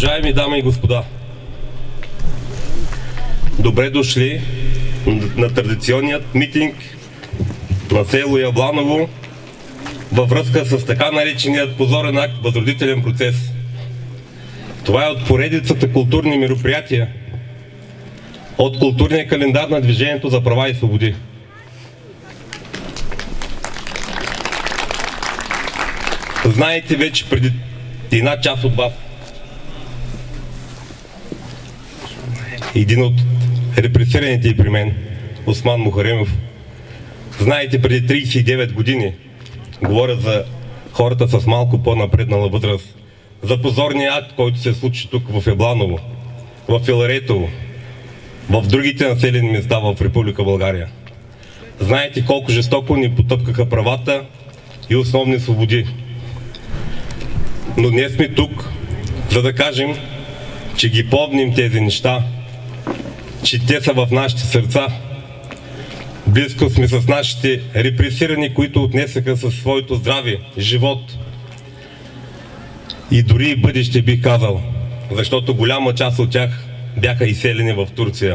Уважаеми дами и господа, добре дошли на традиционният митинг на село Ябланово във връзка с така нареченият позорен акт възродителен процес. Това е от поредицата културни мероприятия от културния календар на Движението за права и свободи. Знаете вече преди една част от вас, един от репресираните и при мен, Осман Мухаремов, знаете преди 39 години, говоря за хората с малко по-напреднала възраст, за позорния акт, който се случи тук в Ябланово, в Филаретово, в другите населени места в Република България. Знаете колко жестоко ни потъпкаха правата и основни свободи. Но днес сме тук, за да кажем, че ги помним тези неща, че те са в нашите сърца. Близко сме с нашите репресирани, които отнесаха със своето здраве, живот и дори и бъдеще, бих казал, защото голяма част от тях бяха изселени в Турция.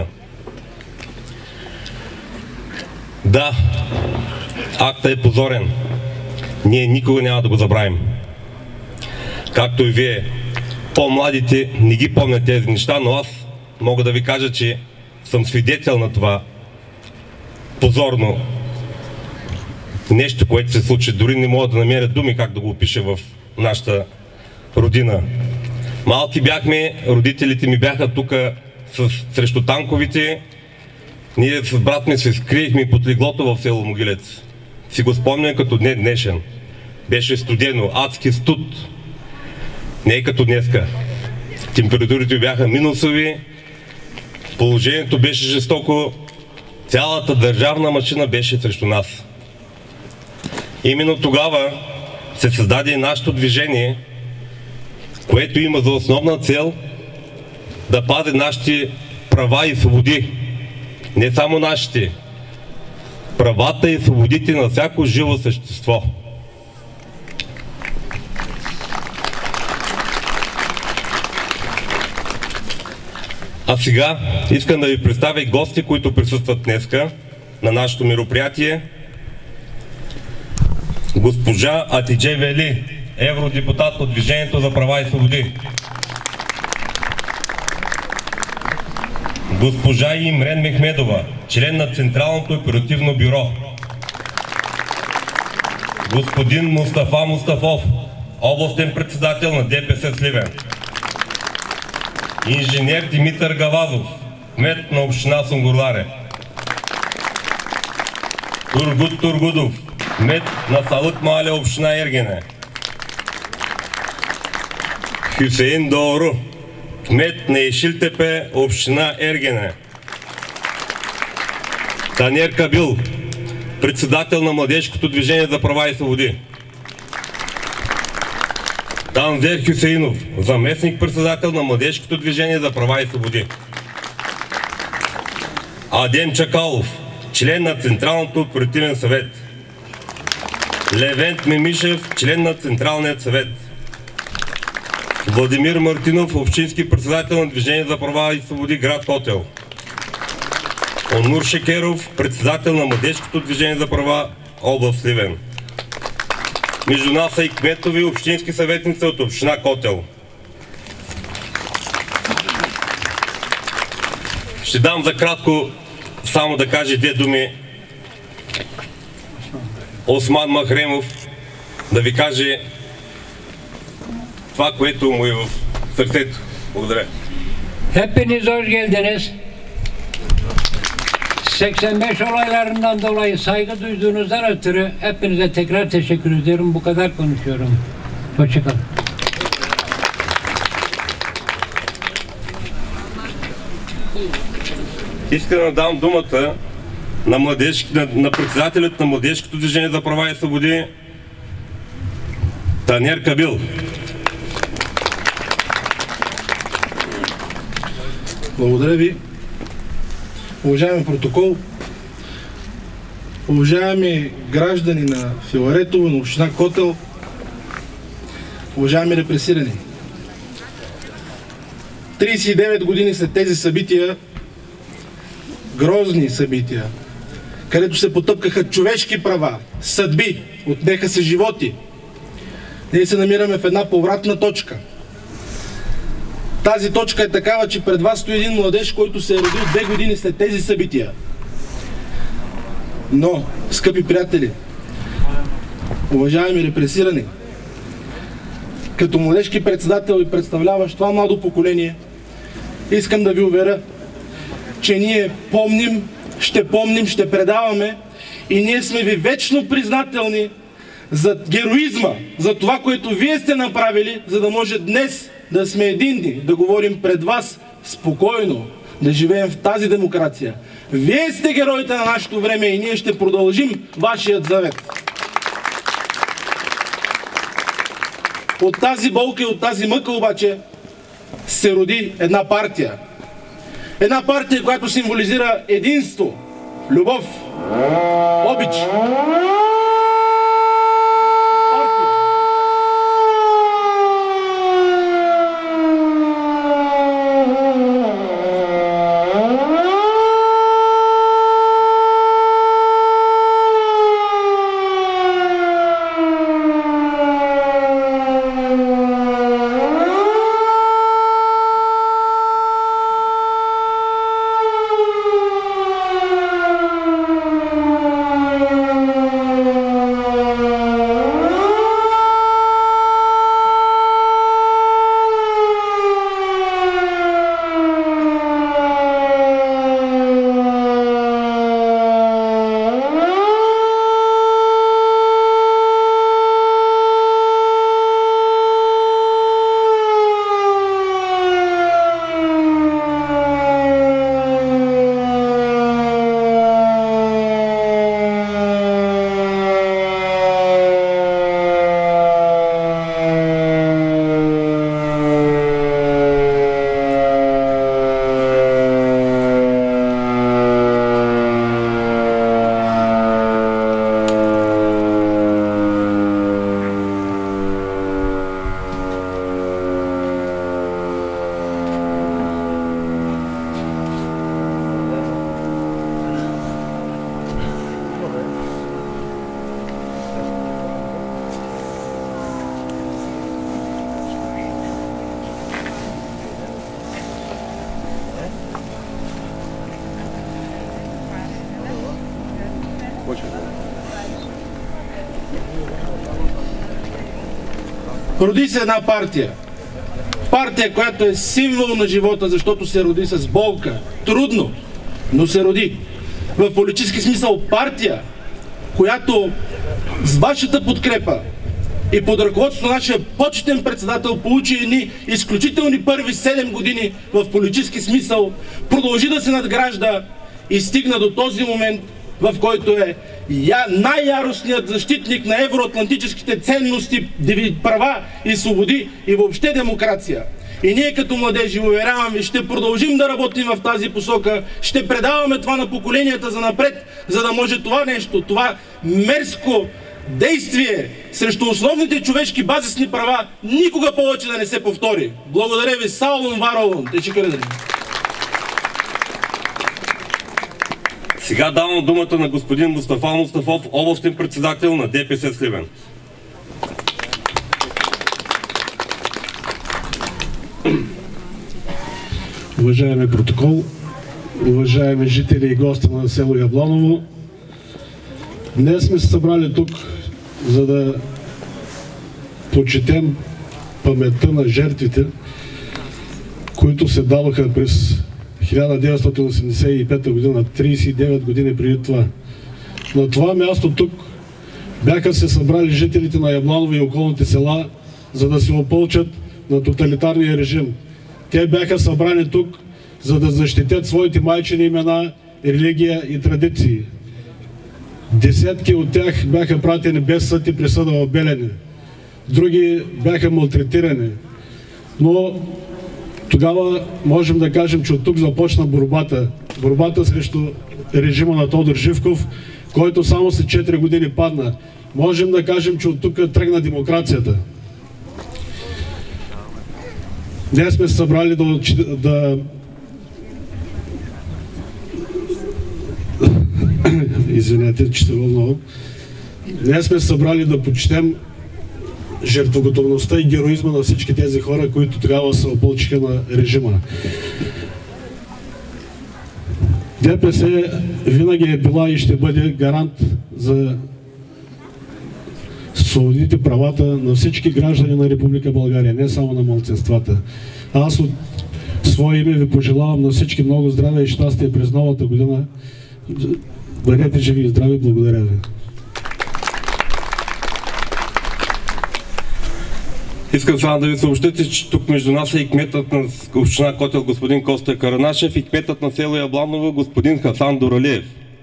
Да, актът е позорен. Ние никога няма да го забравим. Както и вие, по-младите, не ги помнят тези неща, но аз мога да ви кажа, че съм свидетел на това позорно нещо, което се случи. Дори не мога да намеря думи как да го опиша в нашата родина. Малки бяхме, родителите ми бяха тук срещу танковите. Ние с брат ми се скриехме под леглото в село Могилец. Си го спомням като ден днешен. Беше студено, адски студ. Не е като днеска. Температурите бяха минусови, положението беше жестоко, цялата държавна машина беше срещу нас. Именно тогава се създаде и нашето движение, което има за основна цел да пази нашите права и свободи. Не само нашите, правата и свободите на всяко живо същество. А сега искам да ви представя гости, които присъстват днеска на нашето мероприятие. Госпожа Атидже Вели, евродепутат от Движението за права и свободи. Госпожа Имрен Мехмедова, член на Централното оперативно бюро. Господин Мустафа Мустафов, областен председател на ДПС Сливен. Инженер Димитър Гавазов, кмет на община Сунгурларе. Тургут Тургудов, кмет на Салък Мале, община Ергене. Хюсеин Доору, кмет на Ешилтепе, община Ергене. Танер Кабил, председател на Младежкото движение за права и свободи. Танзер Хюсеинов, заместник-председател на Младежкото движение за права и свободи. Адем Чакалов, член на Централното оперативен съвет. Левент Мемишев, член на Централният съвет. Владимир Мартинов, общински председател на Движение за права и свободи, град Котел. Онур Шекеров, председател на Младежкото движение за права, област Сливен. Между нас са и кметови общински съветници от община Котел. Ще дам за кратко само да кажа две думи Осман Мухаремов, да ви каже това, което му е в sırtето. Благодаря. Hepiniz hoş geldiniz. 85 olaylarından dolayı saygı duyduğunuzdan ötürü hepinize tekrar teşekkür ediyorum. Bu kadar konuşuyorum. Hoşçakalın. Искам да дам думата на председателят на Младежкото движение за права и свободи Танер Кабил. Благодаря ви. Уважаеми протокол, уважаеми граждани на Филаретово, на община Котел, уважаеми репресирани. 39 години след тези събития, грозни събития, където се потъпкаха човешки права, съдби, отнеха се животи, ние се намираме в една повратна точка. Тази точка е такава, че пред вас стои един младеж, който се е родил 2 години след тези събития. Но, скъпи приятели, уважаеми репресирани, като младежки председател и представляващ това младо поколение, искам да ви уверя, че ние помним, ще предаваме и ние сме ви вечно признателни за героизма, за това, което вие сте направили, за да може днес да сме единни, да говорим пред вас спокойно, да живеем в тази демокрация. Вие сте героите на нашето време и ние ще продължим вашият завет. От тази болка и от тази мъка обаче се роди една партия. Една партия, която символизира единство, любов, обич. Роди се една партия. Партия, която е символ на живота, защото се роди с болка. Трудно, но се роди. В политически смисъл партия, която с вашата подкрепа и под ръководството на нашия почетен председател получи едни изключителни първи 7 години в политически смисъл, продължи да се надгражда и стигна до този момент, в който е най-яростният защитник на евроатлантическите ценности, права и свободи и въобще демокрация. И ние като младежи, уверявам ви, ще продължим да работим в тази посока, ще предаваме това на поколенията за напред, за да може това нещо, това мерзко действие срещу основните човешки базисни права никога повече да не се повтори. Благодаря ви, Саулун Варолун. Сега давам думата на господин Мустафа Мустафов, областен председател на ДПС Сливен. Уважаеми протокол, уважаеми жители и гости на село Яблоново, днес сме се събрали тук, за да почетем паметта на жертвите, които се дадоха през 1985 година, 39 години преди това. На това място тук бяха се събрали жителите на Ябланово и околните села, за да се опълчат на тоталитарния режим. Те бяха събрани тук, за да защитят своите майчини имена, религия и традиции. Десетки от тях бяха пратени без съд и присъда в Белене. Други бяха малтретирани. Но тогава можем да кажем, че от тук започна борбата. Борбата срещу режима на Тодор Живков, който само след 4 години падна. Можем да кажем, че от тук тръгна демокрацията. Днес сме се събрали да извинете, че се вълнувам. Днес сме се събрали да почетем жертвоготовността и героизма на всички тези хора, които тогава се опълчиха на режима. ДПС винаги е била и ще бъде гарант за свободите, правата на всички граждани на Република България, не само на малцинствата. Аз от свое име ви пожелавам на всички много здраве и щастие през новата година. Бъдете живи и здрави, благодаря ви. Искам само да ви съобщите, че тук между нас е и кметът на община Котел господин Коста Каранашев и кметът на село Ябланово господин Хасан Дуралиев.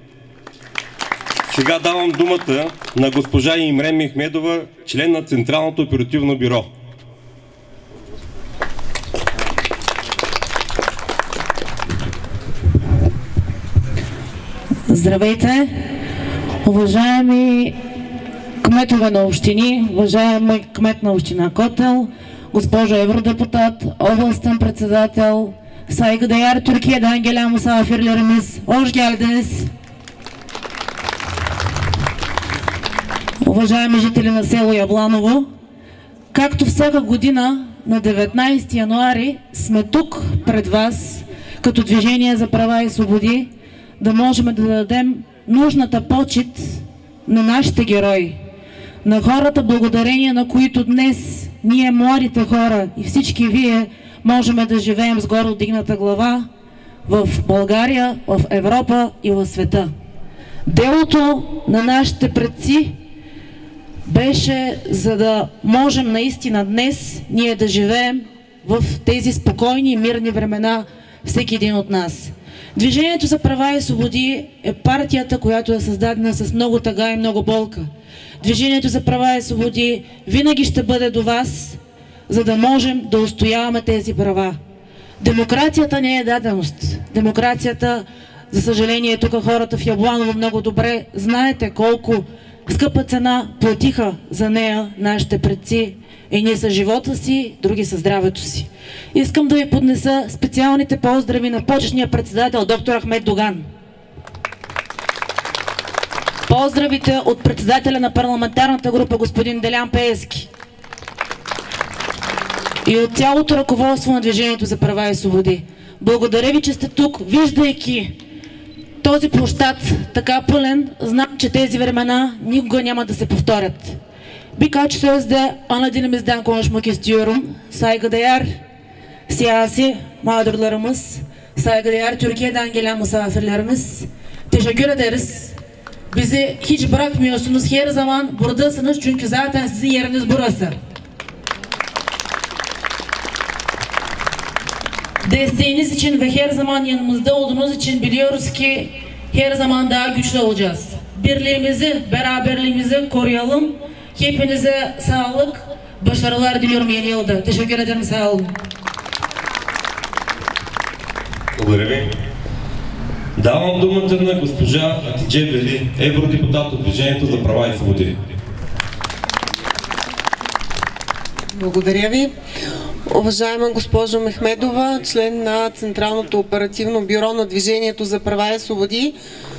Сега давам думата на госпожа Имрен Мехмедова, член на Централното оперативно бюро. Здравейте, уважаеми кметове на общини, уважаеми кмет на община Котел, госпожо евродепутат, областен председател, saygıdeğer Türkiye'den gelen misafirlerimiz, hoş geldiniz. Уважаеми жители на село Ябланово, както всяка година на 19 януари сме тук пред вас като Движение за права и свободи, да можем да дадем нужната почит на нашите герои, на хората, благодарение на които днес ние, младите хора и всички вие, можем да живеем с гордо дигната глава в България, в Европа и в света. Делото на нашите предци беше, за да можем наистина днес ние да живеем в тези спокойни и мирни времена, всеки един от нас. Движението за права и свободи е партията, която е създадена с много тъга и много болка. Движението за права и свободи винаги ще бъде до вас, за да можем да устояваме тези права. Демокрацията не е даденост. Демокрацията, за съжаление, тук хората в Ябланово много добре знаете колко скъпа цена платиха за нея нашите предци. Едни са живота си, други са здравето си. Искам да ви поднеса специалните поздрави на почетния председател доктор Ахмед Доган. Поздравите от председателя на парламентарната група господин Делян Пеевски и от цялото ръководство на Движението за права и свободи. Благодаря ви, че сте тук, виждайки този площад така пълен. Знам, че тези времена никога няма да се повторят. Birkaç sözde ana dilimizden konuşmak istiyorum. Saygıdeğer siyasi mağdurlarımız, saygıdeğer Türkiye'den gelen misafirlerimiz, teşekkür ederiz. Bizi hiç bırakmıyorsunuz. Her zaman buradasınız çünkü zaten sizin yeriniz burası. Desteğiniz için ve her zaman yanımızda olduğunuz için biliyoruz ki her zaman daha güçlü olacağız. Birliğimizi, beraberliğimizi koruyalım. Hepinize sağlık, başarılar diliyorum yeni yılda. Teşekkür ederim, sağ olun. Благодаря ви. Давам думата на госпожа Атидже Вели, евродепутат от Движението за права и свободи. Благодаря ви. Уважаема госпожо Мехмедова, член на Централното оперативно бюро на Движението за права и свободи,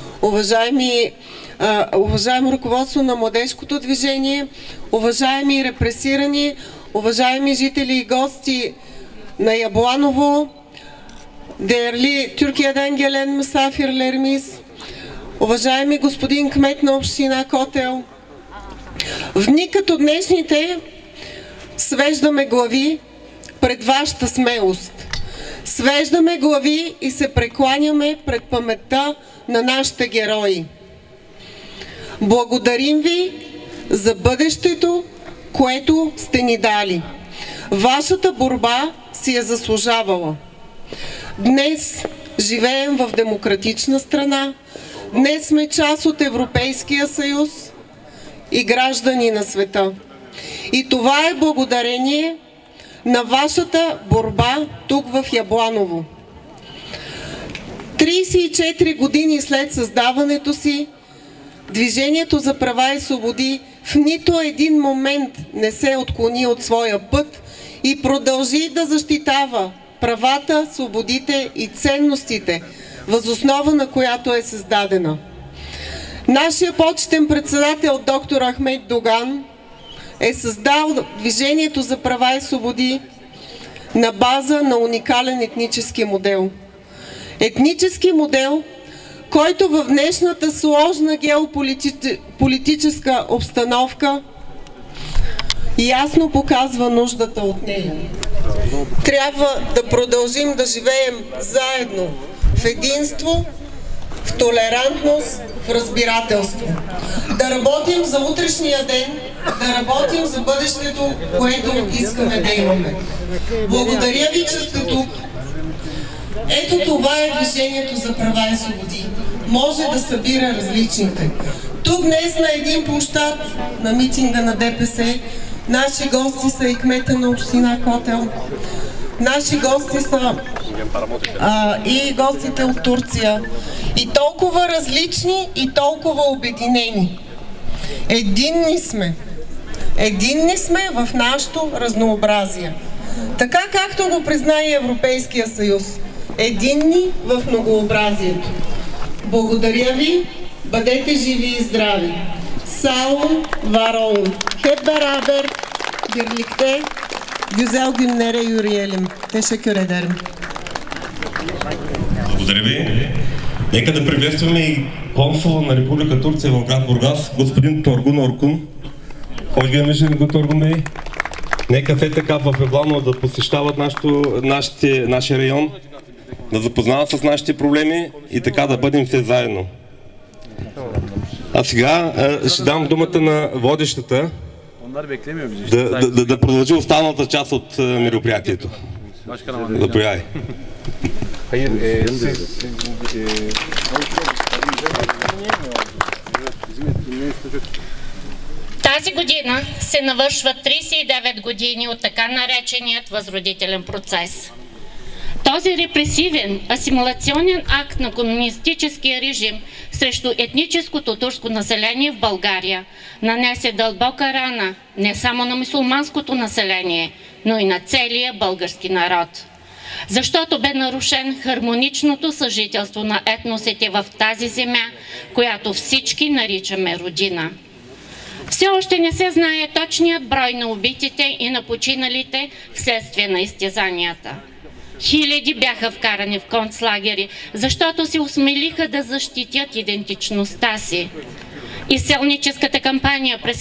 уважаемо ръководство на младежкото движение, уважаеми репресирани, уважаеми жители и гости на Ябланово, değerli Türkiye'den gelen misafirlerimiz, уважаеми господин кмет на община Котел, в дни като днешните свеждаме глави пред вашата смелост. Свеждаме глави и се прекланяме пред паметта на нашите герои. Благодарим ви за бъдещето, което сте ни дали. Вашата борба си е заслужавала. Днес живеем в демократична страна, днес сме част от Европейския съюз и граждани на света. И това е благодарение на вашата борба тук в Ябланово. 34 години след създаването си, Движението за права и свободи в нито един момент не се отклони от своя път и продължи да защитава правата, свободите и ценностите, въз основа на която е създадена. Нашия почетен председател доктор Ахмед Доган е създал Движението за права и свободи на база на уникален етнически модел. Етнически модел, който в днешната сложна геополитическа обстановка ясно показва нуждата от нея. Трябва да продължим да живеем заедно в единство, в толерантност, в разбирателство. Да работим за утрешния ден, да работим за бъдещето, което искаме да имаме. Благодаря ви, че сте тук. Ето това е Движението за права и свободи. Може да събира различните. Тук днес на един площад на митинга на ДПС наши гости са и кмета на община Котел, наши гости са и гостите от Турция. И толкова различни, и толкова обединени. Единни сме. Единни сме в нашето разнообразие. Така както го призна и Европейския съюз. Единни в многообразието. Благодаря ви. Бъдете живи и здрави. Салом Варон. Хеп берабер. Birlikte güzel günlere yürüyelim. Teşekkür ederim. Благодаря ви. Нека да приветстваме и консула на Република Турция в град Бургас, господин Торгун Оркун. Hoş gelmişsiniz Торгун Бей. Нека те така в Ябланово да посещават нашия район, да запознават с нашите проблеми и така да бъдем все заедно. А сега ще дам думата на водещата да продължи останалата част от мероприятието. Заповядай. Тази година се навършват 39 години от така нареченият възродителен процес. Този репресивен, асимилационен акт на комунистическия режим срещу етническото турско население в България нанесе дълбока рана не само на мюсюлманското население, но и на целия български народ. Защото бе нарушен хармоничното съжителство на етносите в тази земя, която всички наричаме родина. Все още не се знае точният брой на убитите и на починалите вследствие на изтезанията. Хиляди бяха вкарани в концлагери, защото се осмелиха да защитят идентичността си. Изселническата кампания през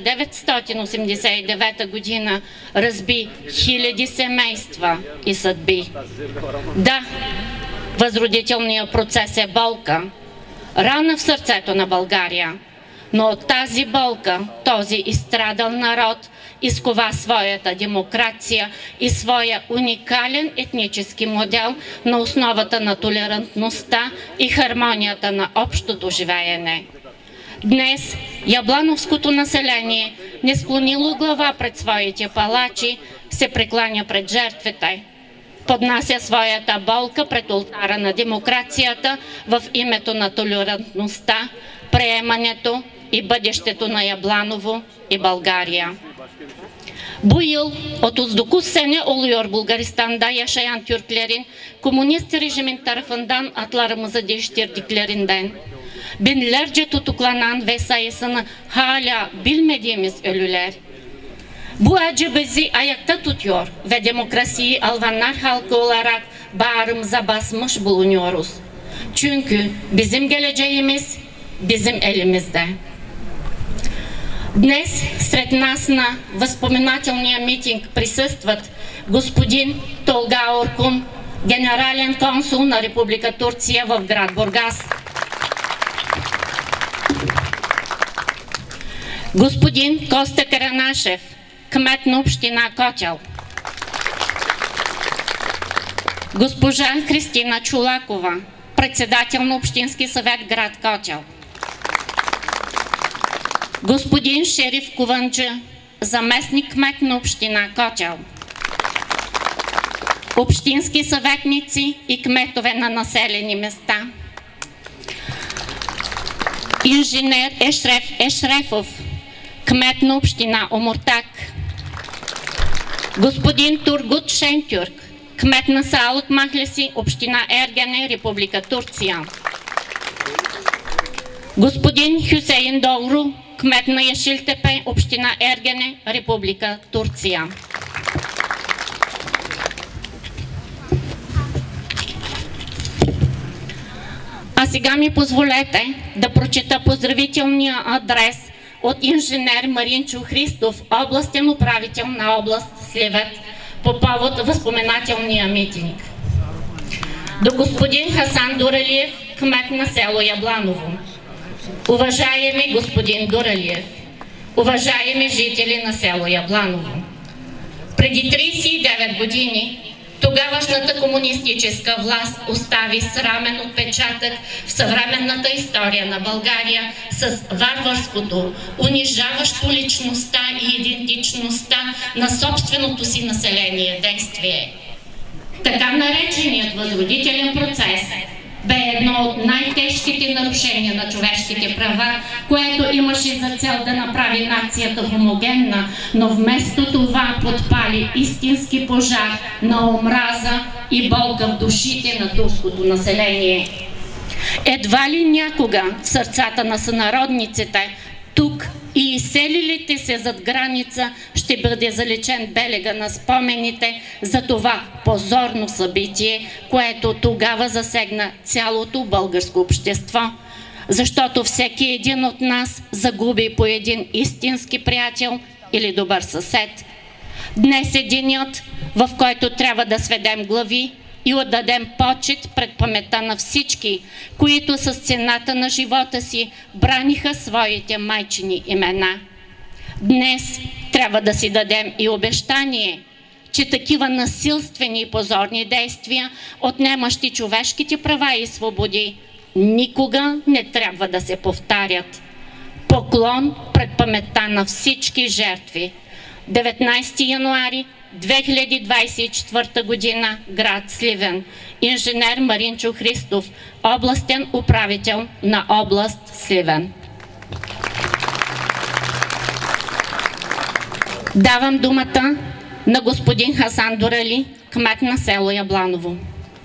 1989 година разби хиляди семейства и съдби. Да, възродителният процес е болка, рана в сърцето на България. Но от тази болка този изстрадал народ изкова своята демокрация и своя уникален етнически модел на основата на толерантността и хармонията на общото живеене. Днес яблановското население, не склонило глава пред своите палачи, се прекланя пред жертвите. Поднася своята болка пред олтара на демокрацията в името на толерантността, приемането и бъдещето на Ябланово и България. Bu yıl 39 sene oluyor Bulgaristan'da yaşayan Türklerin komünist rejimin tarafından adlarımızı değiştirdiklerinden. Binlerce tutuklanan ve sayısını hala bilmediğimiz ölüler. Bu acı bizi ayakta tutuyor ve demokrasiyi Alvanlar halkı olarak bağrımıza basmış bulunuyoruz. Çünkü bizim geleceğimiz bizim elimizde. Днес сред нас на възпоменателния митинг присъстват господин Толга Оркун, генерален консул на Република Турция в град Бургас, господин Коста Каранашев, кмет на община Котел, госпожа Христина Чулакова, председател на Общински съвет град Котел, господин Шериф Куванджи, заместник кмет на община Котел, общински съветници и кметове на населени места, инженер Ешрефов, кмет на община Омуртак, господин Тургут Шентюрк, кмет на Саалък Махлеси, община Ергене, Република Турция. Господин Хюсейн Долру, кмет на Яшилтепе, община Ергене, Република Турция. А сега ми позволете да прочета поздравителния адрес от инженер Маринчо Христов, областен управител на област Сливен, по повод възпоменателния митинг. До господин Хасан Дуралиев, кмет на село Ябланово. Уважаеми господин Дуралиев, уважаеми жители на село Ябланово, преди 39 години тогавашната комунистическа власт остави срамен отпечатък в съвременната история на България с варварското, унижаващо личността и идентичността на собственото си население действие. Така нареченият възродителен процес бе едно от най-тежките нарушения на човешките права, което имаше за цел да направи нацията хомогенна, но вместо това подпали истински пожар на омраза и болка в душите на турското население. Едва ли някога в сърцата на сънародниците, тук и изселилите се зад граница, ще бъде заличен белега на спомените за това позорно събитие, което тогава засегна цялото българско общество. Защото всеки един от нас загуби по един истински приятел или добър съсед. Днес е денят, в който трябва да сведем глави и отдадем почит пред паметта на всички, които с цената на живота си браниха своите майчини имена. Днес трябва да си дадем и обещание, че такива насилствени и позорни действия, отнемащи човешките права и свободи, никога не трябва да се повтарят. Поклон пред паметта на всички жертви. 19 януари 2024 година, град Сливен. Инженер Маринчо Христов, областен управител на област Сливен. Давам думата на господин Хасан Дурали, кмет на село Ябланово.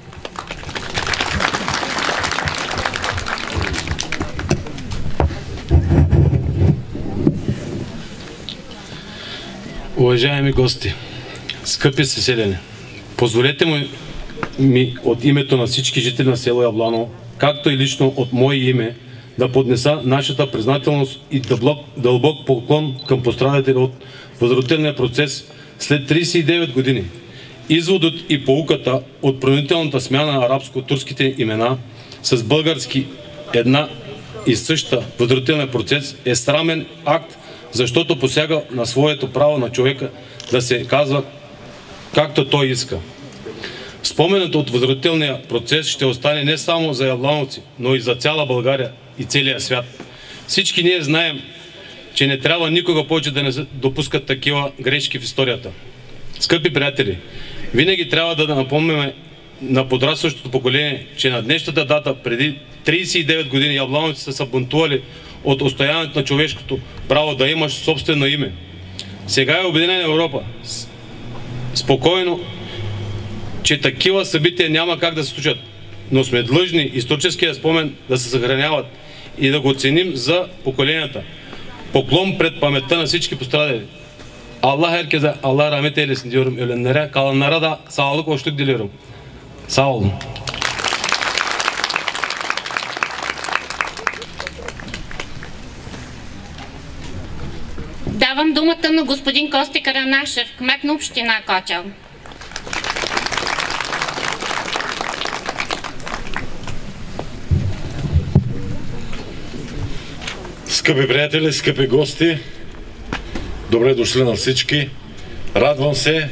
Уважаеми гости, скъпи съселяни, позволете ми от името на всички жители на село Ябланово, както и лично от мое име, да поднеса нашата признателност и дълбок поклон към пострадатели от възродителния процес след 39 години. Изводът и поуката от принудителната смяна на арабско-турските имена с български една и съща възродителен процес е срамен акт, защото посяга на своето право на човека да се казва както той иска. Споменът от възродителния процес ще остане не само за яблановци, но и за цяла България и целия свят. Всички ние знаем, че не трябва никога повече да не допускат такива грешки в историята. Скъпи приятели, винаги трябва да напомняме на подрастващото поколение, че на днешната дата преди 39 години яблановци са се бунтували от устояването на човешкото право да имаш собствено име. Сега е Обединена Европа. Спокойно, че такива събития няма как да се случат, но сме длъжни историческия спомен да се съхраняват и да го ценим за поколенията. Поклон пред паметта на всички пострадали. Allah herkese Allah rahmet eylesin diyorum ölenlere. Kalanlara da sağlık, hoşluk diliyorum. Sağ olun. Давам думата на господин Кости Каранашев, кмет на община Кочел. Скъпи приятели, скъпи гости, добре дошли на всички. Радвам се,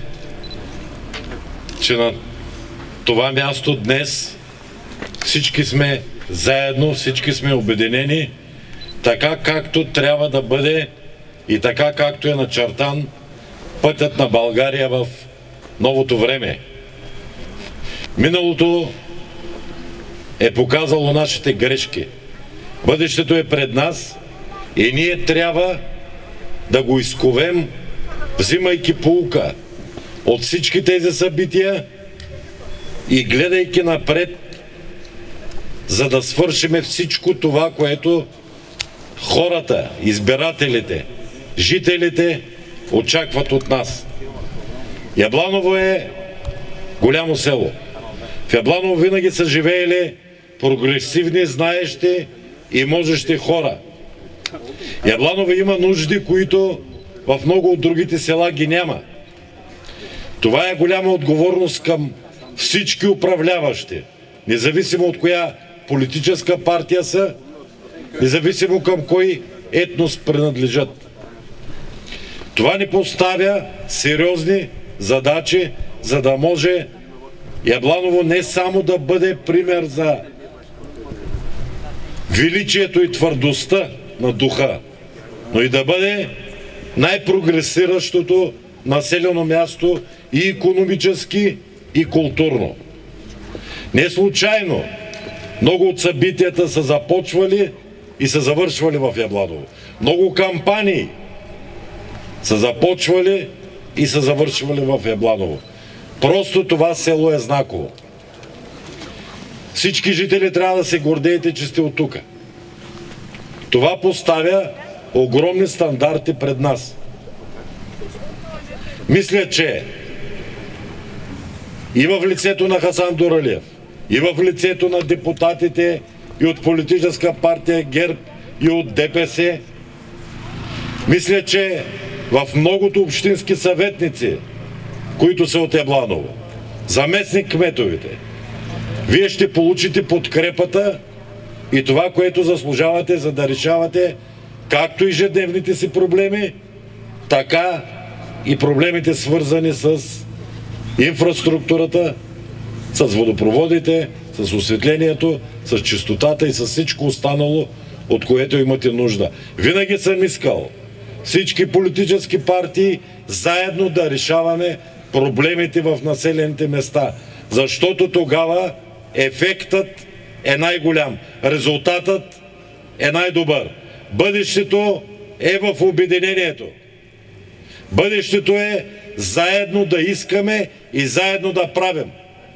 че на това място днес всички сме заедно, всички сме обединени, така както трябва да бъде и така както е начертан пътят на България в новото време. Миналото е показало нашите грешки. Бъдещето е пред нас и ние трябва да го изковем, взимайки поука от всички тези събития и гледайки напред, за да свършиме всичко това, което хората, избирателите, жителите очакват от нас. Ябланово е голямо село. В Ябланово винаги са живеели прогресивни, знаещи и можещи хора. Ябланово има нужди, които в много от другите села ги няма. Това е голяма отговорност към всички управляващи, независимо от коя политическа партия са, независимо към кой етнос принадлежат. Това ни поставя сериозни задачи, за да може Ябланово не само да бъде пример за величието и твърдостта на духа, но и да бъде най-прогресиращото населено място и икономически, и културно. Не случайно много от събитията са започвали и са завършвали в Ябланово. Много кампании са започвали и са завършвали в Ябланово. Просто това село е знаково. Всички жители трябва да се гордеете, че сте от тук. Това поставя огромни стандарти пред нас. Мисля, че и в лицето на Хасан Дуралиев, и в лицето на депутатите и от политическа партия ГЕРБ, и от ДПС, мисля, че в многото общински съветници, които са от Ябланово, заместник кметовите, вие ще получите подкрепата и това, което заслужавате, за да решавате както ежедневните си проблеми, така и проблемите, свързани с инфраструктурата, с водопроводите, с осветлението, с чистотата и с всичко останало, от което имате нужда. Винаги съм искал всички политически партии заедно да решаваме проблемите в населените места, защото тогава ефектът е най-голям, резултатът е най-добър. Бъдещето е в обединението. Бъдещето е заедно да искаме и заедно да правим.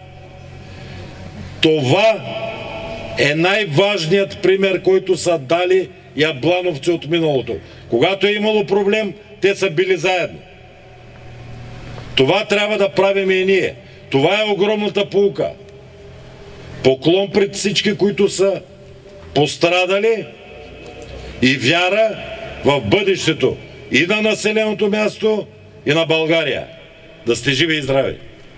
Това е най-важният пример, който са дали яблановци от миналото. Когато е имало проблем, те са били заедно. Това трябва да правим и ние. Това е огромната поука. Поклон пред всички, които са пострадали, и вяра в бъдещето и на населеното място, и на България. Да сте живи и здрави!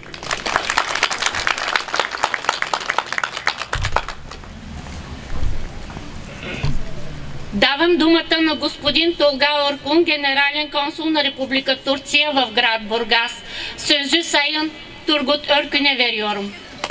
Давам думата на господин Толга Оркун, генерален консул на Република Турция в град Бургас. Sözü Sayın Turgut Örkün'e veriyorum.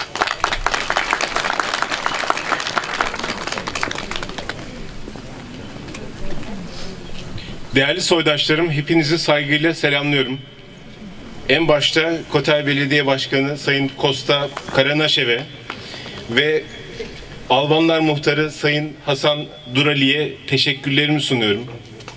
Değerli soydaşlarım, hepinizi saygıyla selamlıyorum. En başta Kotay Belediye Başkanı Sayın Kosta Karanaşev'e ve Albanlar Muhtarı Sayın Hasan Durali'ye teşekkürlerimi sunuyorum.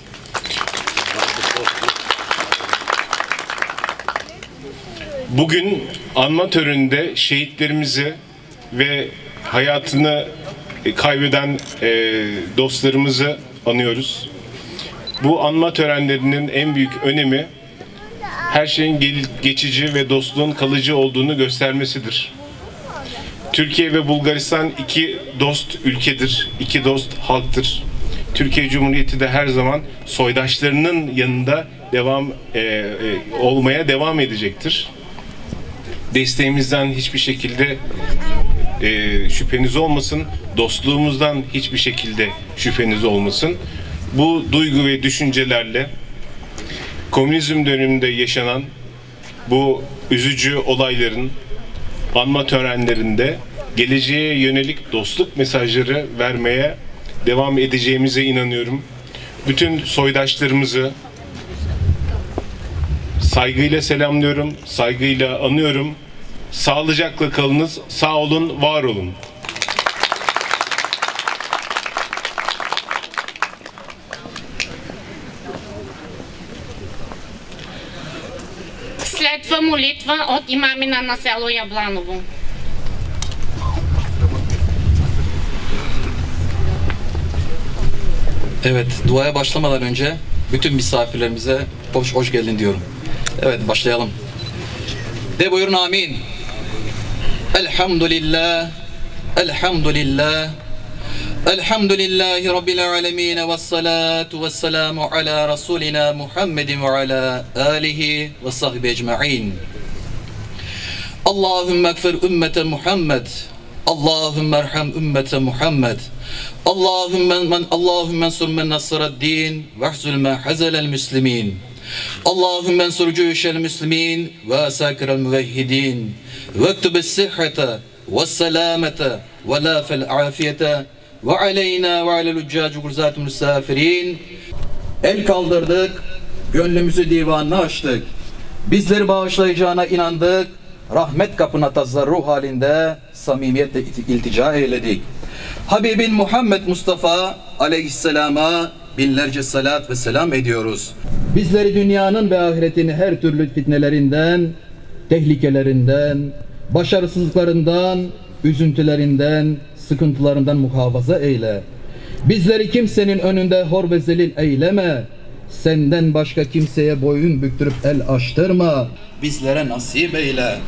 Bugün anma töreninde şehitlerimizi ve hayatını kaybeden dostlarımızı anıyoruz. Bu anma törenlerinin en büyük önemi her şeyin geçici ve dostluğun kalıcı olduğunu göstermesidir. Türkiye ve Bulgaristan iki dost ülkedir, iki dost halktır. Türkiye Cumhuriyeti de her zaman soydaşlarının yanında olmaya devam edecektir. Desteğimizden hiçbir şekilde şüpheniz olmasın, dostluğumuzdan hiçbir şekilde şüpheniz olmasın. Bu duygu ve düşüncelerle komünizm döneminde yaşanan bu üzücü olayların anma törenlerinde geleceğe yönelik dostluk mesajları vermeye devam edeceğimize inanıyorum. Bütün soydaşlarımızı saygıyla selamlıyorum, saygıyla anıyorum. Sağlıcakla kalınız, sağ olun, var olun. Следва молитва от имамина на село Ябланово. Evet, duaya başlamadan önce bütün misafirlerimize hoş geldin diyorum. Evet, başlayalım. De buyurun amin. Elhamdülillah, elhamdülillah, elhamdülillahi rabbil alemin ve salatu ve selamu ala Resulina Muhammedin ve ala alihi ve sahbihi ecma'in. Allahümme gfir ümmete Muhammed, Allahümme erham ümmete Muhammed, Allahümme ensur men nasaraddin ve ahzul ma hazelel müslimin. Allahümme ensur cüyüşel müslimin ve asakirel müvehhidin ve ektubes sihhete ve selamete ve lafel afiyete ve aleyna ve alel uccacu gurzatü müsafirin. El kaldırdık, gönlümüzü divanına açtık. Bizleri bağışlayacağına inandık. Rahmet kapına tazarruh halinde samimiyetle iltica eyledik. Habibin Muhammed Mustafa aleyhisselama binlerce salat ve selam ediyoruz. Bizleri dünyanın ve ahiretin her türlü fitnelerinden, tehlikelerinden, başarısızlıklarından, üzüntülerinden, sıkıntılarından muhafaza eyle. Bizleri kimsenin önünde hor ve zelil eyleme. Senden başka kimseye boyun büktürüp el açtırma. Bizlere nasip eyle.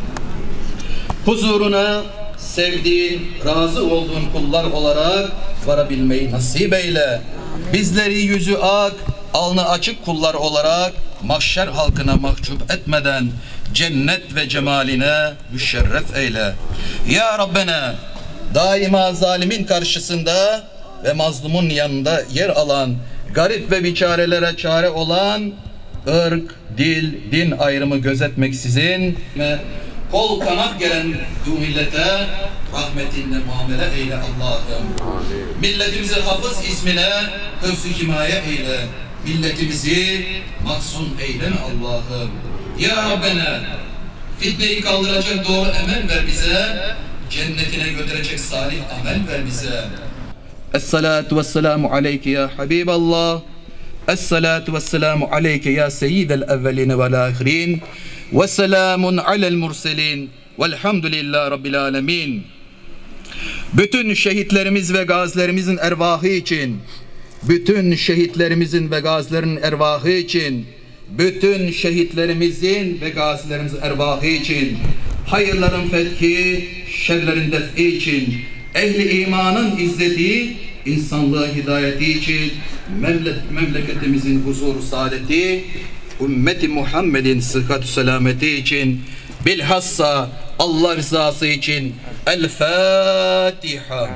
Huzuruna sevdiğin, razı olduğun kullar olarak varabilmeyi nasip eyle. Bizleri yüzü ak, alnı açık kullar olarak mahşer halkına mahcup etmeden cennet ve cemaline müşerref eyle. Ya Rabbena, daima zalimin karşısında ve mazlumun yanında yer alan, garip ve biçarelere çare olan, ırk, dil, din ayrımı gözetmeksizin ve kol kanat gelen bu millete rahmetinle muamele eyle Allah'ım. Milletimizi hafız ismine hıfz-ı himaye eyle. Milletimizi maksum eyleme Allah'ım. Ya Rabbena, fitneyi kaldıracak doğru emel ver bize, cennetine götürecek salih amel ver bize. Esselatu vesselamu aleyke ya Habiballah. Esselatu vesselamu aleyke ya seyyidel evveline vel ahirin. Ve selamun alel murselin. Velhamdülillahi rabbil alemin. Bütün şehitlerimiz ve gazilerimizin ervahı için, bütün şehitlerimizin ve gazilerin ervahı için, bütün şehitlerimizin ve gazilerimizin ervahı için, hayırların fethi, şerlerin defi için, ehli imanın izzeti, insanlığa hidayeti için, memleketimizin huzuru saadeti, ümmeti Muhammed'in sıhhat-ı selameti için, bilhassa Allah rızası için El Fatiha.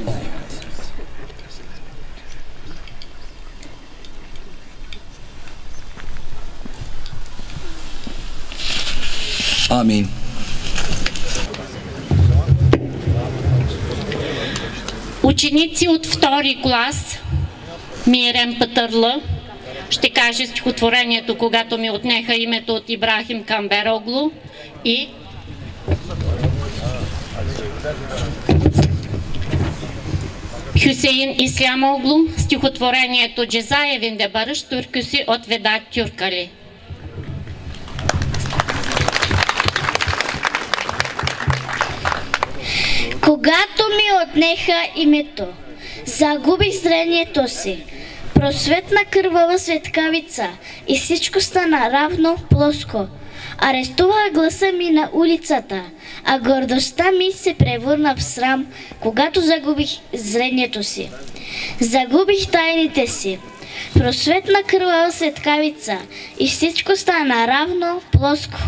Amin. Ученици от втори клас, Мирен Пътърла, ще каже стихотворението, когато ми отнеха името от Ибрахим Камбероглу, и Хюсейин Ислямоглу, стихотворението Джезаевин де Барыш türküsü от Ведат Тюркали. Когато ми отнеха името, загубих зрението си. Просветна кървава светкавица и всичко стана равно плоско. Арестува гласа ми на улицата, а гордостта ми се превърна в срам, когато загубих зрението си. Загубих тайните си. Просветна кървава светкавица и всичко стана равно плоско.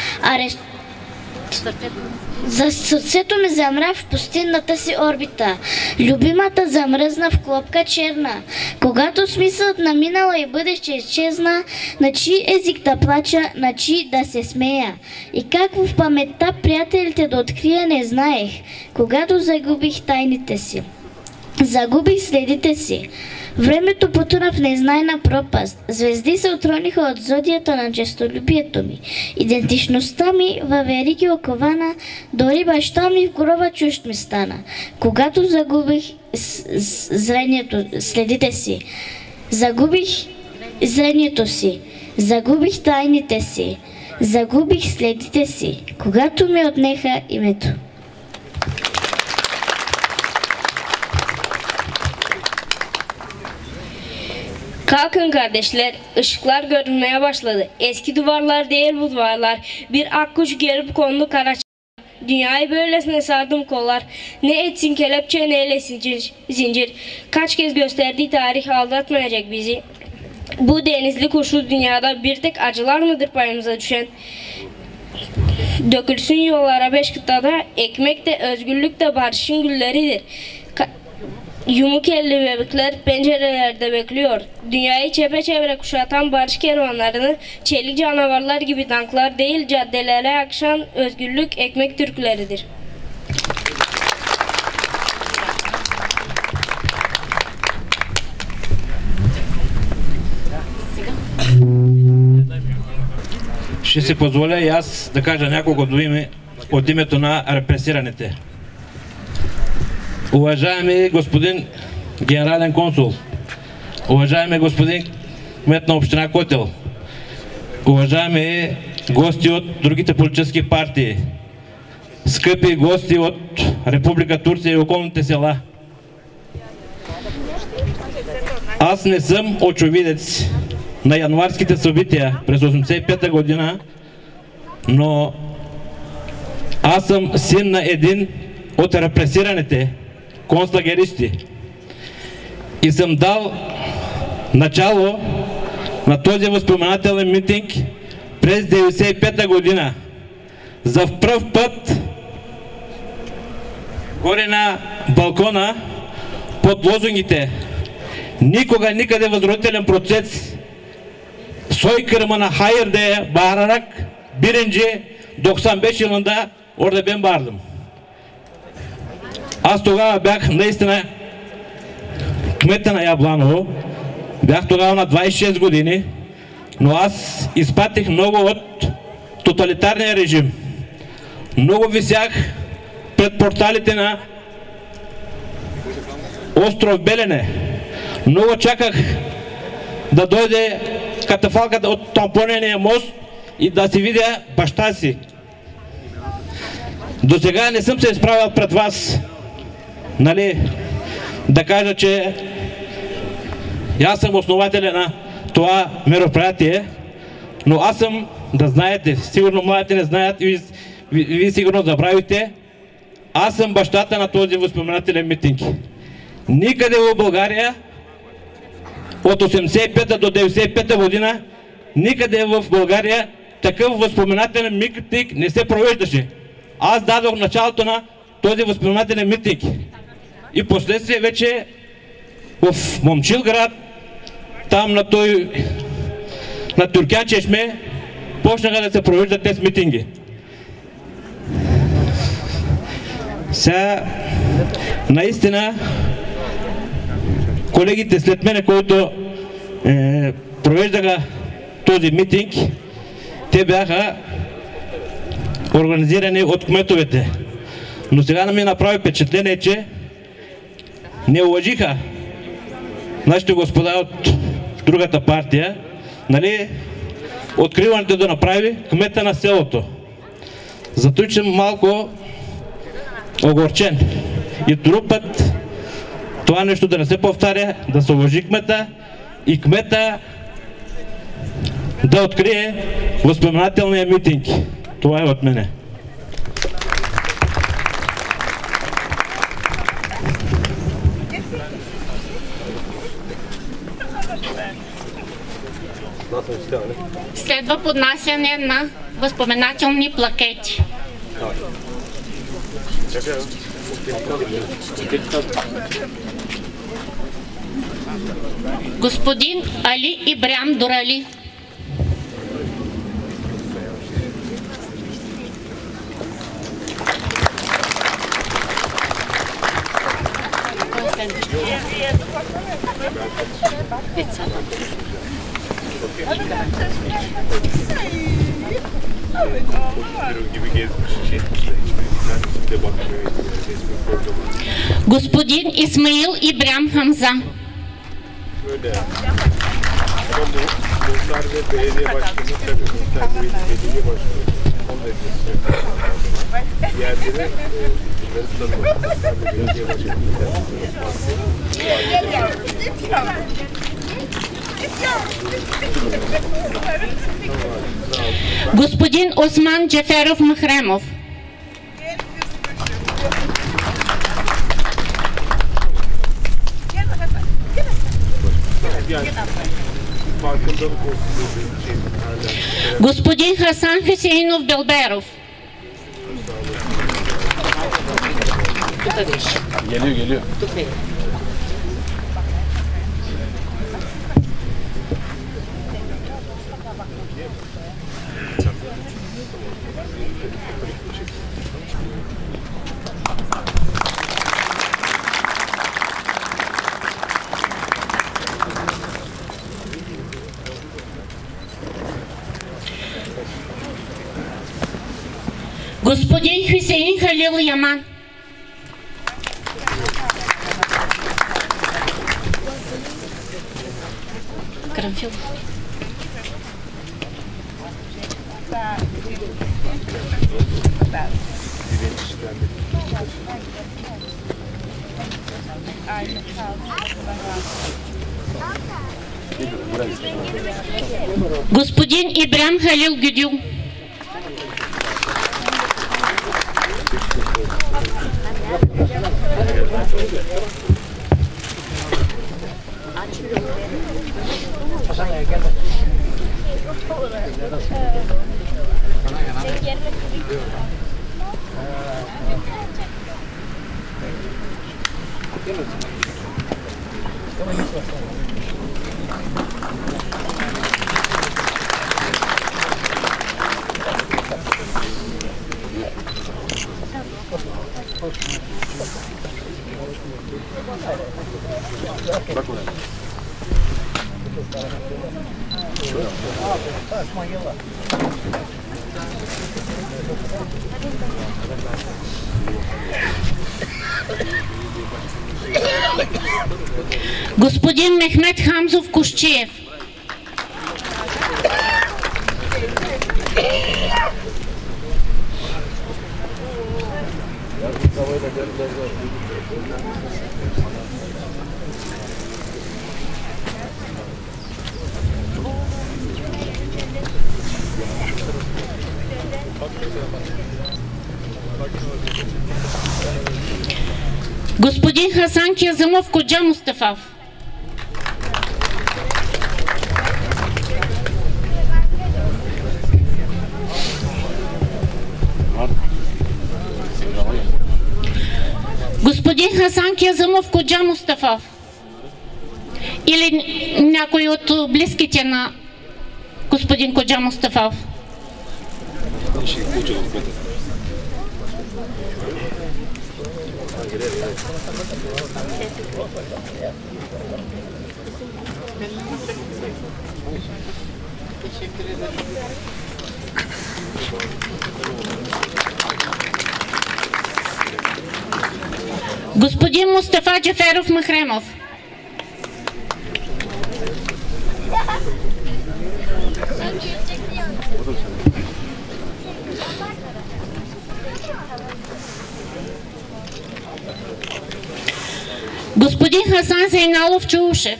За сърцето ми замря в пустинната си орбита. Любимата замръзна в клопка черна. Когато смисълът на минало и бъдеще изчезна, на чий език да плача, на чий да се смея. И как в паметта приятелите да открия не знаех, когато загубих тайните си. Загубих следите си. Времето потуна в незнайна пропаст. Звезди се отрониха от зодията на честолюбието ми. Идентичността ми във вериги окована, дори баща ми в гроба чужд ми стана. Когато загубих зрението, следите си, загубих зрението си, загубих тайните си, Загубих следите си, когато ми отнеха името. Kalkın kardeşler, ışıklar görünmeye başladı. Eski duvarlar değil bu duvarlar. Bir akkuş gelip kondu kara. Dünyayı böylesine sardım kollar. Ne etsin kelepçe ne eylesin zincir. Kaç kez gösterdiği tarih aldatmayacak bizi. Bu denizli kuşlu dünyada bir tek acılar mıdır payımıza düşen? Dökülsün yollara 5 kıtada, ekmek de özgürlük de barışın gülleridir. Yumuk elli bebekler pencerelerde bekliyor. Dünyayı çepeçevre kuşatan barış kervanlarını çelik canavarlar gibi tanklar değil, caddelere akşan özgürlük, ekmek türküleridir. Ще си позволя и аз да кажа няколко думи от името на репресираните. Уважаеми господин генерален консул, уважаеми господин кмет на община Котел, уважаеми гости от другите политически партии, скъпи гости от Република Турция и околните села. Аз не съм очевидец на януарските събития през 1985 година, но аз съм син на един от репресираните концлагеристи и съм дал начало на този възпоменателен митинг през 1995 година. За в пръв път горе на балкона под лозунгите "Никога, никъде възродителен процес", "Soykırımına hayır" diye bağırarak birinci 95 yılında orada ben vardım. Аз тогава бях наистина кмета на Ябланово, бях тогава на 26 години, но аз изпатих много от тоталитарния режим. Много висях пред порталите на остров Белене. Много чаках да дойде катафалката от тампонения мост и да си видя баща си. До сега не съм се изправил пред вас, нали, да кажа, че аз съм основателя на това мероприятие, но аз съм, да знаете, сигурно младите не знаят и вие сигурно забравите, аз съм бащата на този възпоменателен митинг. Никъде в България от 85 до 95 година, никъде в България такъв възпоменателен митинг не се провеждаше. Аз дадох началото на този възпоменателен митинг. И последствие вече в Момчилград, там на Тюркян чешме, почнаха да се провеждат тези митинги. Сега, наистина, колегите след мене, които провеждаха този митинг, те бяха организирани от кметовете. Но сега ми направи впечатление, че не уважиха нашите господа от другата партия, нали, откриването да направи кмета на селото. Зато че малко огорчен. И друг път това нещо да не се повтаря, да се уважи кмета и кмета да открие възпоменателния митинг. Това е от мене. Следва поднасяне на възпоменателни плакети. Господин Али Ибрям Дурали. Господин Исмаил Ибрям Хамза. Muhtar ve belediye başkanı tabii. Muhtar ve belediye başkanı. Onun etkisi. Diğerleri bunları tanımıyor. Belediye başkanı. Господин Осман Джаферов Махремов. Господин Хасан Хюсейнов Белберов. Geliyor. Господин Хюсейн Халил Яман. Карамфил. Господин Ибрам Халил Гюдю. Господин Мехмет Хамзов Кушчиев. Господин Хасан Кязымов Коджа Мустафов. Господин Хасан Кязымов Коджа Мустафов. Или някой от близките на господин Коджа Мустафов. Господин Мустафа Джаферов Махремов. Господин Хасан Зейналов Чаушев.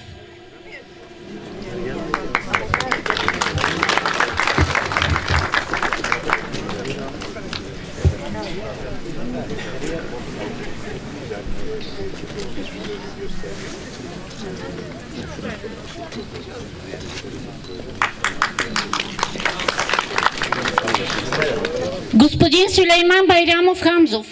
Господин Сулейман Байрамов Хамзов.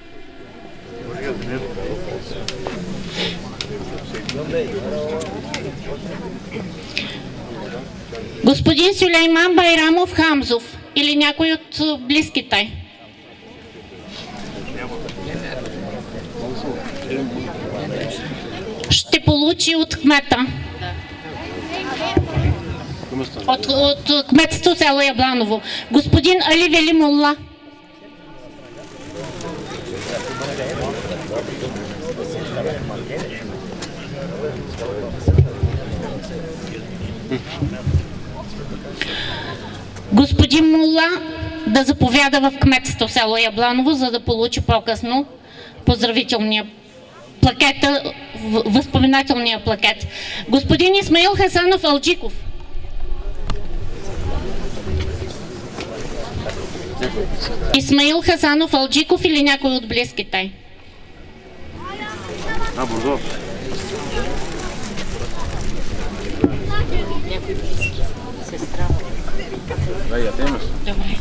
Господин Сулейман Байрамов Хамзов или някой от близките. Ще получи от кмета. От кметството село Ябланово. Господин Али Велимулла. Господин Мула да заповяда в кметство село Ябланово, за да получи по-късно поздравителния плакета, възпоменателния плакет. Господин Исмаил Хасанов Алджиков. Исмаил Хасанов Алджиков или някой от близките? Някой близки. Сестра. Добре.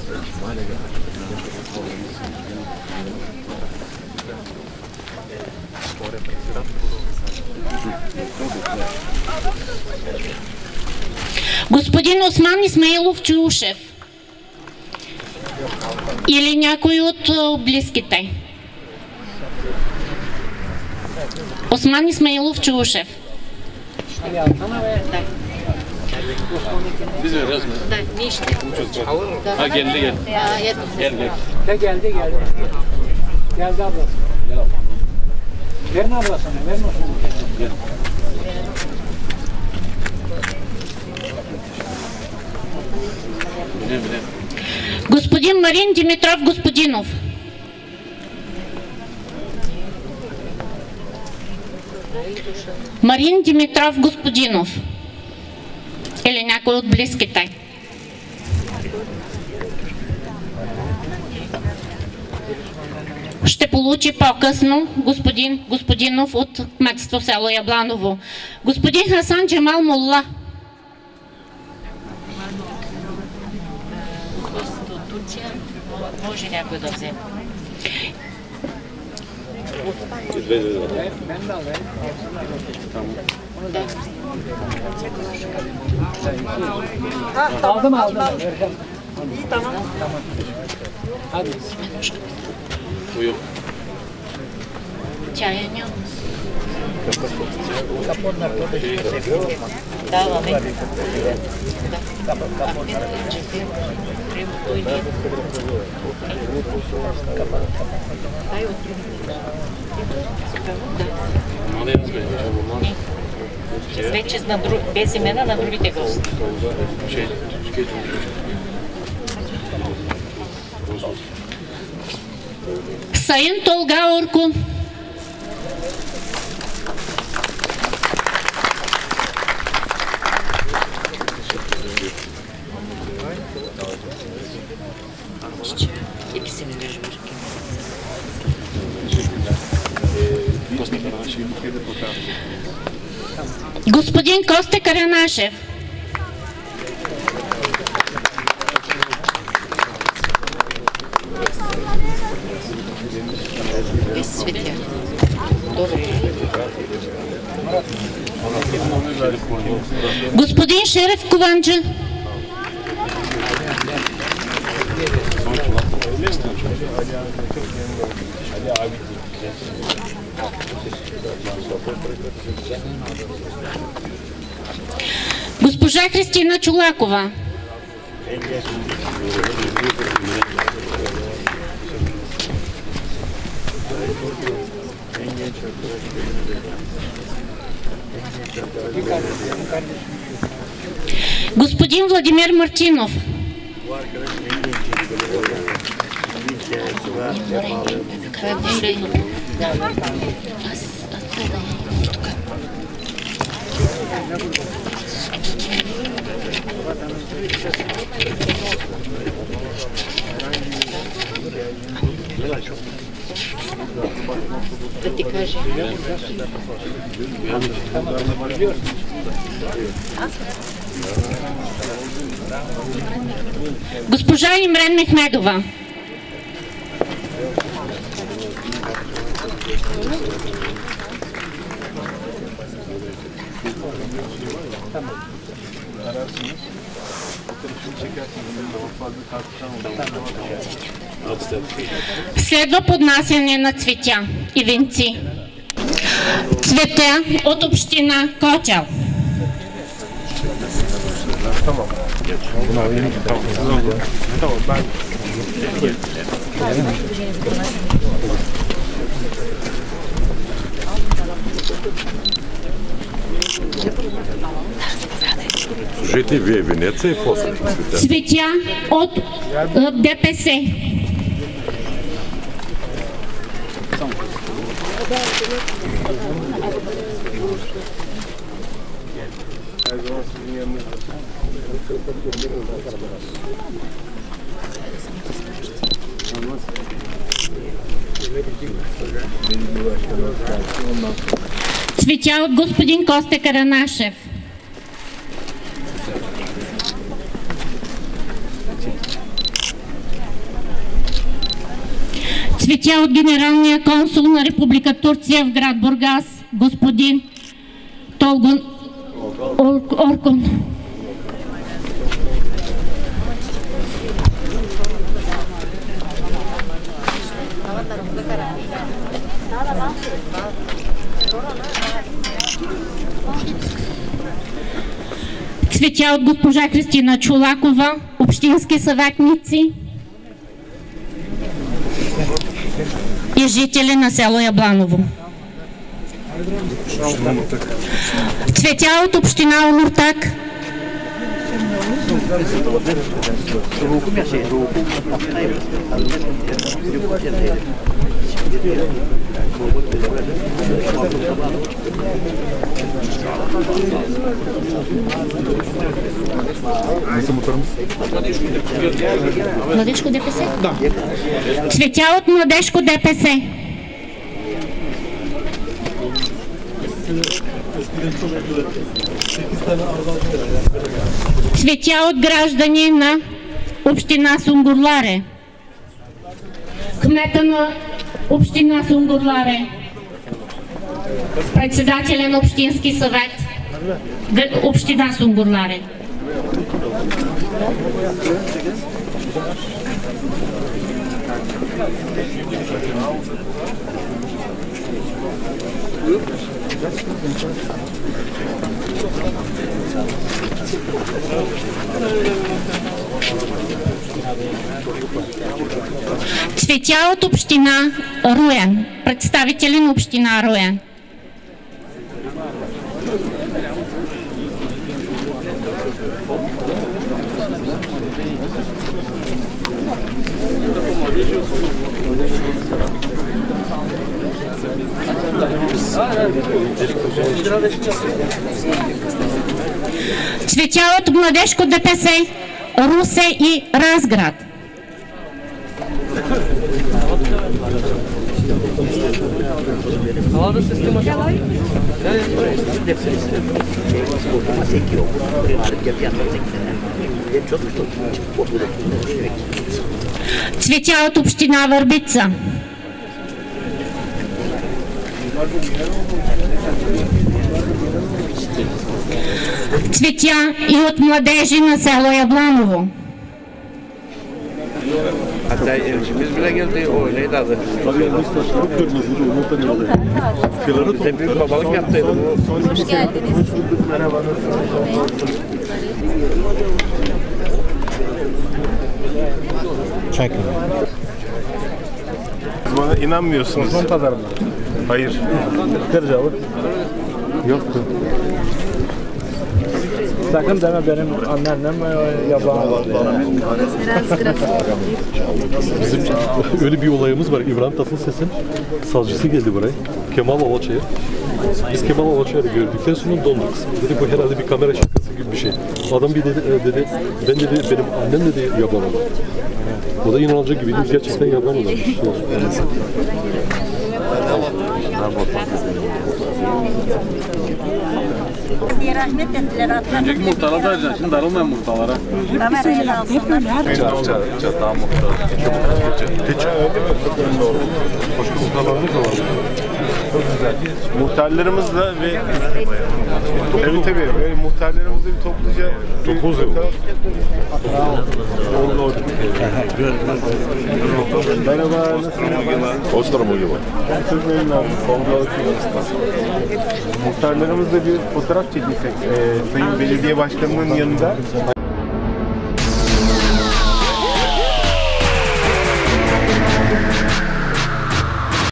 Господин Осман Исмаилов Чушев или някой от близките? Осман Исмаилов Чушев. Bizim resmi. Ne işte? Ha geldi gel. Geldi. Geldi. Geldi ablası. Verin ablasını, verin olsun. Господин Марин Димитров Господинов. Марин Димитров Господинов. Или някой от близките? Ще получи по-късно господин Господинов от кметство село Ябланово. Господин Хасан Джемал Молла. Може някой да вземе. Aldım. İyi tamam. Hadi. Buyur. Çaya няма. Даваме. Вече без имена на другите гости. Sayın Tolga Orkun. İkisini mecbur. Господин Костя Каранашев. Светя. Господин Шереф Кованджа. Госпожа Христина Чулакова. Господин Владимир Мартинов. Да ти кажа. Госпожа Имрен Мехмедова. Следва поднасяне на цветя и венци. Цветя от община Котел. Слушайте, вие винете и после. Цветя от ДПС. Цветя от господин Костя Каранашев. Цветя от генералния консул на Република Турция в град Бургас, господин Толгун Оркун. Цветя от госпожа Кристина Чулакова, общински съветници и жители на село Ябланово. Цветя от община Омуртаг. Младежко ДПС? Да. Цветя от Младежко ДПС. Цветя от граждани на община Сунгурларе. Кмета на община Сунгурларе. Председателя на общински съвет. Община Сунгурларе. Цветя от община Руен. Представители на община Руен. Цветя от Младежко ДПС, Русе и Разград. Цветя от община Върбица. Цветя и от младежи на село Ябланово. Hatta elçimiz bile geldi, oynaydı adı. Bize büyük babalık yaptıydı. Hoş geldiniz. Merhaba. Çakın. Bana inanmıyorsunuz. Osman pazarında. Hayır. Kırcalı. Yoktu. Sakın deme benim anneannem yabancı. Bizim öyle bir olayımız var. İbrahim Tatlıses'in savcısı geldi buraya. Kemal Alaçay'a. Biz Kemal Alaçay'ı gördükten sonra donduk. Dedi bu herhalde bir kamera şakası gibi bir şey. Adam bir dedi ben dedi benim annem dedi yabancı. O da inanılacak gibiydi. Gerçekten yabancı. Rahmet ettiler. Önceki muhtarlar da alacaksın. Şimdi darılmayan muhtarlara. Kamerayı alsınlar. Daha muhtar. Hiç. Başka muhtarlarımız da var. Muhtarlarımızla ve tabii böyle muhtarlarımızla bir topluca Topuz evi. Merhaba, nasılsınız? Ostaram oluyor. Çok memnun oldum. Muhtarlarımızla bir fotoğraf çekilsek Sayın Belediye Başkanı'nın yanında.